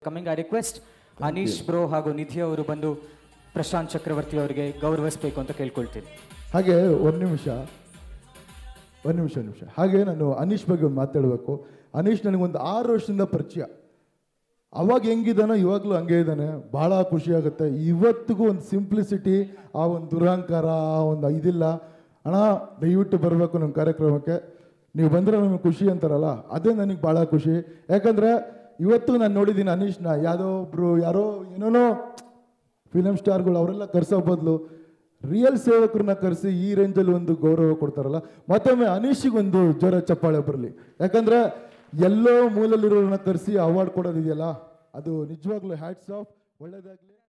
Coming I request Anish bro ಹಾಗೂ ನಿಧಿ ಅವರು ಬಂದು ಪ್ರಶಾಂತ್ ಚಕ್ರವರ್ತಿ ಅವರಿಗೆ ಗೌರವಿಸಬೇಕು ಅಂತ ಕೇಳ್ಕೊಳ್ತೀನಿ. ಹಾಗೆ ಒಂದು ನಿಮಿಷ ಹಾಗೆ ನಾನು ಅನೀಶ್ ಬಗ್ಗೆ ಒಂದು ಮಾತಾಡಬೇಕು. ಅನೀಶ್ ನನಗೊಂದು 6 ವರ್ಷದಿಂದ ಪರಿಚಯ. ಅವಾಗ ಹೆಂಗಿದ್ದಾನೋ ಇವಾಗಲೂ ಹಂಗೆ ಇದ್ದಾನೆ. ಭಾಳ ಖುಷಿಯಾಗುತ್ತೆ. ಇವತ್ತಿಗೂ ಒಂದು ಸಿಂಪ್ಲಿಸಿಟಿ, ಆ ಒಂದು ದುರಹಂಕಾರ, ಆ ಒಂದು ಇದಿಲ್ಲ. ಅಣ್ಣ ದಯವಿಟ್ಟು ಬರಬೇಕು ನಮ್ಮ ಕಾರ್ಯಕ್ರಮಕ್ಕೆ. ನೀವು ಬಂದರೆ ನಮಗೆ ಖುಷಿ ಅಂತಾರಲ್ಲ, ಅದೇ ನನಗೆ ಭಾಳ ಖುಷಿ. ಯಾಕಂದರೆ ಇವತ್ತು ನಾನು ನೋಡಿದ್ದೀನಿ ಅನೀಶ್ನ ಯಾರೋ ಏನೇನೋ ಫಿಲಮ್ ಸ್ಟಾರ್ಗಳು ಅವರೆಲ್ಲ ಕರೆಸೋ ಬದಲು ರಿಯಲ್ ಸೇವಕರನ್ನ ಕರೆಸಿ ಈ ರೇಂಜಲ್ಲಿ ಒಂದು ಗೌರವ ಕೊಡ್ತಾರಲ್ಲ. ಮತ್ತೊಮ್ಮೆ ಅನೀಶಿಗೊಂದು ಜೋರ ಚಪ್ಪಾಳೆ ಬರಲಿ. ಯಾಕಂದರೆ ಎಲ್ಲೋ ಮೂಲಲ್ಲಿರೋರನ್ನ ಕರೆಸಿ ಅವಾರ್ಡ್ ಕೊಡೋದಿದೆಯಲ್ಲ, ಅದು ನಿಜವಾಗ್ಲೂ ಹ್ಯಾಟ್ಸ್ ಆಫ್. ಒಳ್ಳೆಯದಾಗಲಿ.